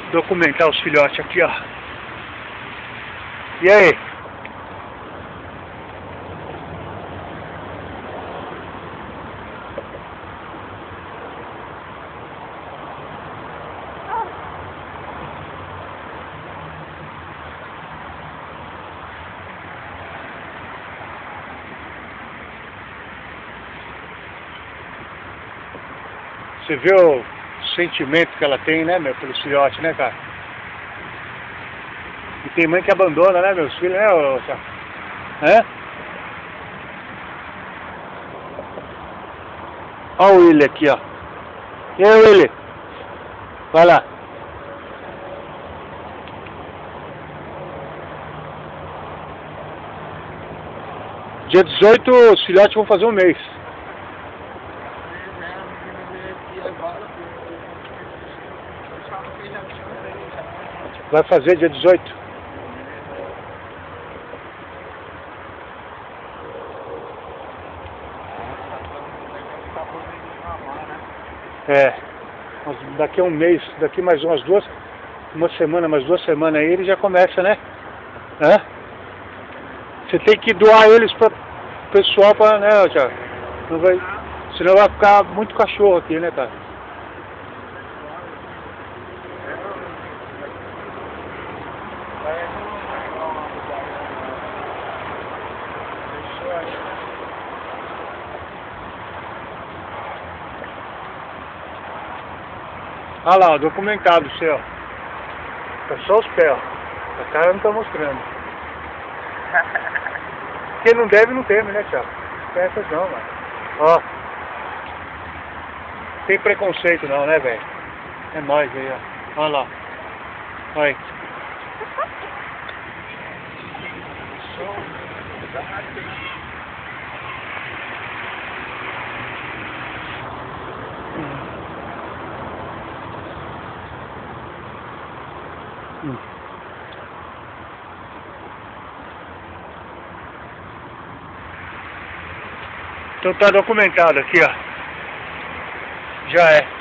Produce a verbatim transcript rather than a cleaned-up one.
documentar os filhotes aqui, ó. E aí? Você vê o sentimento que ela tem, né, meu, pelos filhotes, né, cara? E tem mãe que abandona, né, meus filhos, né, ô, Thiago? Hã? Olha o Willy aqui, ó. E aí, Willy? Vai lá. Dia dezoito, os filhotes vão fazer um mês. Vai fazer dia dezoito. É. Daqui a um mês, daqui mais umas duas, uma semana, mais duas semanas aí, ele já começa, né? Hã? Você tem que doar eles para o pessoal, pra, né, Thiago? Não vai, senão vai ficar muito cachorro aqui, né, cara? Olha lá, documentado o céu. Tá só os pés, ó. A cara não tá mostrando. Quem não deve, não teme, né, Thiago? Essas não, mano. Ó. Tem preconceito não, né, velho? É nóis aí, ó. Olha lá. Olha aí. Hum. Então tá documentado aqui, ó. Já é.